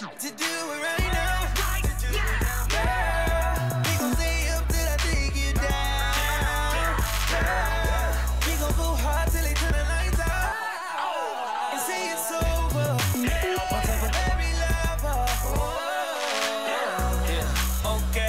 to do it right now. Girl, we gon' stay up till I take you down. Girl, we gon' go hard till they turn the lights out and say it's over. On top of every lover. Yeah, okay.